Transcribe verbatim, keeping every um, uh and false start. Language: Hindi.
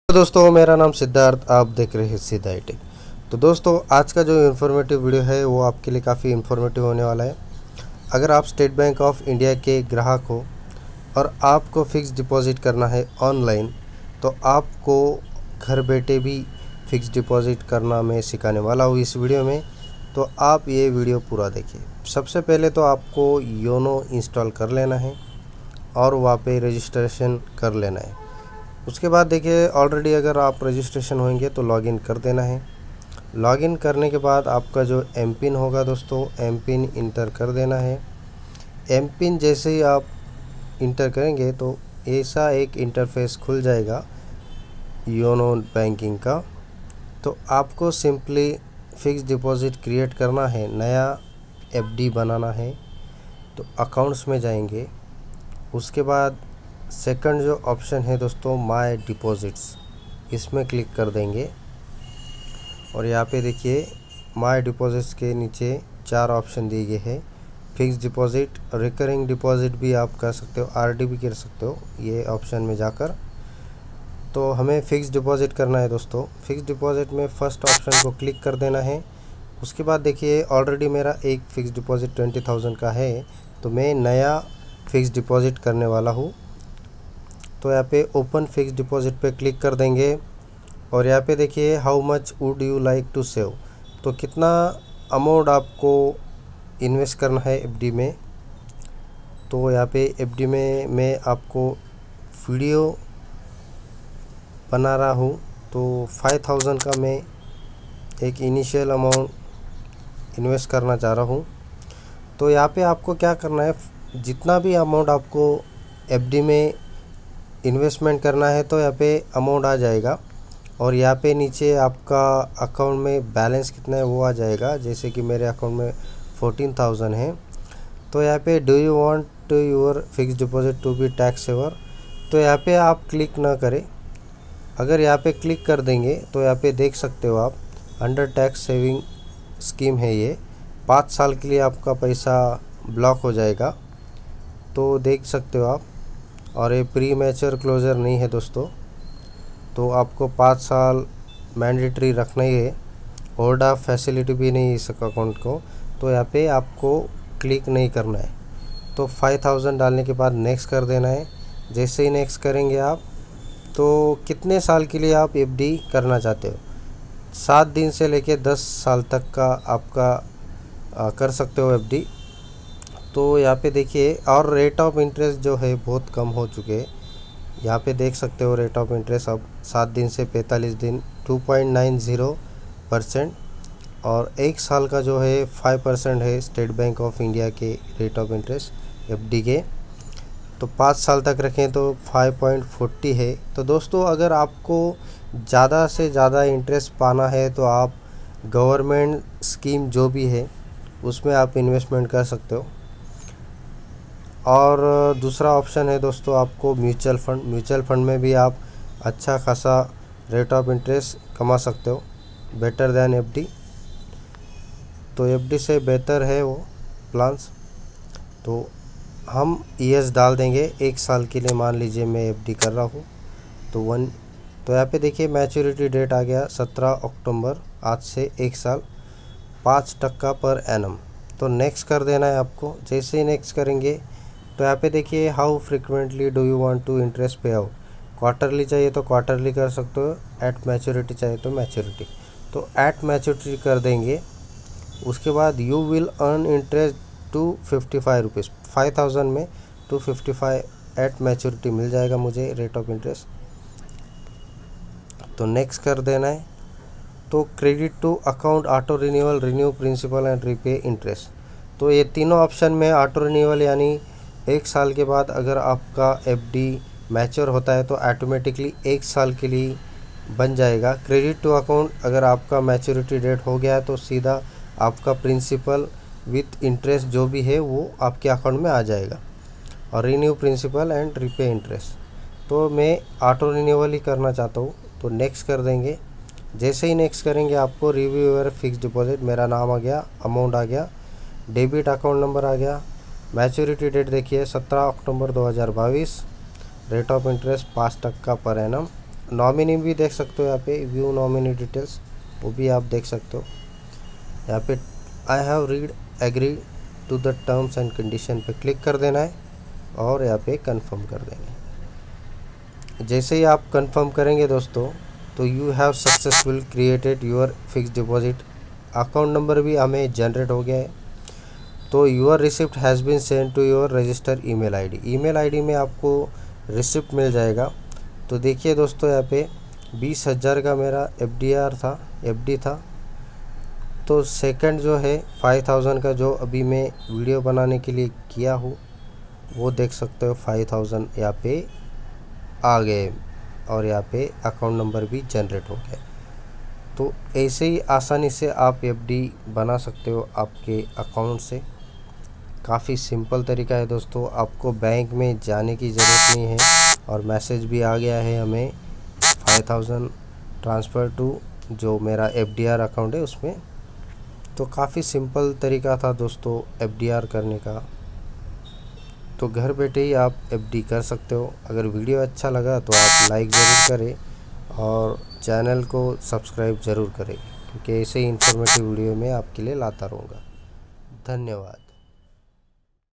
तो दोस्तों मेरा नाम सिद्धार्थ, आप देख रहे हैं सिद्धा आई टेक। तो दोस्तों आज का जो इन्फॉर्मेटिव वीडियो है वो आपके लिए काफ़ी इन्फॉर्मेटिव होने वाला है। अगर आप स्टेट बैंक ऑफ इंडिया के ग्राहक हो और आपको फ़िक्स डिपॉज़िट करना है ऑनलाइन, तो आपको घर बैठे भी फ़िक्स डिपॉज़िट करना मैं सिखाने वाला हूँ इस वीडियो में। तो आप ये वीडियो पूरा देखिए। सबसे पहले तो आपको योनो इंस्टॉल कर लेना है और वहाँ पे रजिस्ट्रेशन कर लेना है। उसके बाद देखिए, ऑलरेडी अगर आप रजिस्ट्रेशन होंगे तो लॉगिन कर देना है। लॉगिन करने के बाद आपका जो एम पिन होगा दोस्तों, एम पिन इंटर कर देना है। एम पिन जैसे ही आप इंटर करेंगे तो ऐसा एक इंटरफेस खुल जाएगा योनो बैंकिंग का। तो आपको सिंपली फ़िक्स डिपॉज़िट क्रिएट करना है, नया एफडी बनाना है। तो अकाउंट्स में जाएंगे। उसके बाद सेकंड जो ऑप्शन है दोस्तों, माय डिपॉज़िट्स, इसमें क्लिक कर देंगे। और यहाँ पे देखिए माय डिपॉज़िट्स के नीचे चार ऑप्शन दिए गए हैं। फ़िक्स डिपॉज़िट, रिकरिंग डिपॉज़िट भी आप कर सकते हो, आरडी भी कर सकते हो ये ऑप्शन में जाकर। तो हमें फ़िक्स डिपॉज़िट करना है दोस्तों। फ़िक्स डिपॉज़िट में फ़र्स्ट ऑप्शन को क्लिक कर देना है। उसके बाद देखिए ऑलरेडी मेरा एक फ़िक्स डिपॉज़िट ट्वेंटी थाउजेंड का है, तो मैं नया फ़िक्स डिपॉज़िट करने वाला हूँ। तो यहाँ पे ओपन फ़िक्स डिपॉज़िट पे क्लिक कर देंगे। और यहाँ पे देखिए how much would you like to save, तो कितना अमाउंट आपको इन्वेस्ट करना है एफडी में। तो यहाँ पे एफडी में मैं आपको वीडियो बना रहा हूँ, तो फाइव थाउजेंड का मैं एक इनिशियल अमाउंट इन्वेस्ट करना चाह रहा हूँ। तो यहाँ पे आपको क्या करना है, जितना भी अमाउंट आपको एफडी में इन्वेस्टमेंट करना है तो यहाँ पे अमाउंट आ जाएगा। और यहाँ पे नीचे आपका अकाउंट में बैलेंस कितना है वो आ जाएगा। जैसे कि मेरे अकाउंट में फोर्टीन थाउजेंड है। तो यहाँ पे do you want to your fix deposit to be tax saver, तो यहाँ पे आप क्लिक ना करें। अगर यहाँ पे क्लिक कर देंगे तो यहाँ पे देख सकते हो आप, अंडर टैक्स सेविंग स्कीम है ये, पाँच साल के लिए आपका पैसा ब्लॉक हो जाएगा। तो देख सकते हो आप। और ये प्री मैच्योर क्लोज़र नहीं है दोस्तों, तो आपको पाँच साल मैंडेटरी रखना ही है। होल्ड ऑफ फैसिलिटी भी नहीं है इस अकाउंट को, तो यहाँ पे आपको क्लिक नहीं करना है। तो फाइव थाउजेंड डालने के बाद नेक्स्ट कर देना है। जैसे ही नेक्स्ट करेंगे आप, तो कितने साल के लिए आप एफडी करना चाहते हो, सात दिन से लेके दस साल तक का आपका आ, कर सकते हो एफडी। तो यहाँ पे देखिए, और रेट ऑफ इंटरेस्ट जो है बहुत कम हो चुके हैं। यहाँ पे देख सकते हो रेट ऑफ इंटरेस्ट अब सात दिन से पैंतालीस दिन two point nine zero percent, और एक साल का जो है फाइव परसेंट है स्टेट बैंक ऑफ इंडिया के रेट ऑफ इंटरेस्ट एफडी के। तो पाँच साल तक रखें तो फाइव पॉइंट फोर्टी है। तो दोस्तों अगर आपको ज़्यादा से ज़्यादा इंटरेस्ट पाना है तो आप गवर्नमेंट स्कीम जो भी है उसमें आप इन्वेस्टमेंट कर सकते हो। और दूसरा ऑप्शन है दोस्तों आपको म्यूचुअल फ़ंड। म्यूचुअल फ़ंड में भी आप अच्छा खासा रेट ऑफ इंटरेस्ट कमा सकते हो, बेटर दैन एफडी। तो एफडी से बेहतर है वो प्लान्स। तो हम ईएस डाल देंगे एक साल के लिए। मान लीजिए मैं एफडी कर रहा हूँ तो वन, तो यहाँ पे देखिए मैच्योरिटी डेट आ गया सत्रह अक्टूबर, आज से एक साल, पाँच टक्का पर एनम। तो नेक्स्ट कर देना है आपको। जैसे ही नेक्स्ट करेंगे तो यहाँ पे देखिए how frequently do you want to interest pay out, quarterly चाहिए तो क्वार्टरली कर सकते हो, एट मैच्योरिटी चाहिए तो मैच्योरिटी। तो एट मैच्योरिटी कर देंगे। उसके बाद you will earn interest two fifty five rupees, five thousand में two fifty five at maturity मिल जाएगा मुझे रेट ऑफ इंटरेस्ट। तो नेक्स्ट कर देना है। तो credit to account, auto renewal, renew principal and repay interest. तो ये तीनों ऑप्शन में ऑटो रिन्यूअल यानी एक साल के बाद अगर आपका एफडी मैच्योर होता है तो ऑटोमेटिकली एक साल के लिए बन जाएगा। क्रेडिट टू अकाउंट, अगर आपका मैच्योरिटी डेट हो गया है तो सीधा आपका प्रिंसिपल विथ इंटरेस्ट जो भी है वो आपके अकाउंट में आ जाएगा। और renew principal and repay interest, तो मैं ऑटो रिन्यूअल ही करना चाहता हूँ। तो नेक्स्ट कर देंगे। जैसे ही नेक्स्ट करेंगे आपको रिव्यू योर फिक्स डिपॉजिट, मेरा नाम आ गया, अमाउंट आ गया, डेबिट अकाउंट नंबर आ गया, मैच्योरिटी डेट देखिए सत्रह अक्टूबर दो हज़ार बाईस, रेट ऑफ इंटरेस्ट पाँच टक्का पर एनम। नॉमिनी भी देख सकते हो यहाँ पे, व्यू नॉमिनी डिटेल्स, वो भी आप देख सकते हो। यहाँ पे I have read agree to the terms and condition पे क्लिक कर देना है और यहाँ पे कंफर्म कर देना है। जैसे ही आप कंफर्म करेंगे दोस्तों, तो you have successful created your fix deposit. Account number भी हमें जनरेट हो गया है। तो your receipt has been send to your register email ID. Email ID में आपको रिसिप्ट मिल जाएगा। तो देखिए दोस्तों, यहाँ पे बीस हज़ार का मेरा एफ डी आर था, एफ डी था। तो सेकंड जो है फाइव थाउजेंड का जो अभी मैं वीडियो बनाने के लिए किया हूँ, वो देख सकते हो फाइव थाउजेंड यहाँ पे आ गए और यहाँ पे अकाउंट नंबर भी जनरेट हो गया। तो ऐसे ही आसानी से आप एफ डी बना सकते हो आपके अकाउंट से। काफ़ी सिंपल तरीका है दोस्तों, आपको बैंक में जाने की ज़रूरत नहीं है। और मैसेज भी आ गया है हमें फाइव थाउजेंड ट्रांसफ़र टू जो मेरा एफ डी आर अकाउंट है उसमें। तो काफ़ी सिंपल तरीका था दोस्तों एफ डी आर करने का। तो घर बैठे ही आप एफ डी कर सकते हो। अगर वीडियो अच्छा लगा तो आप लाइक ज़रूर करें और चैनल को सब्सक्राइब ज़रूर करें, क्योंकि ऐसे ही इन्फॉर्मेटिव वीडियो मैं आपके लिए लाता रहूँगा। धन्यवाद।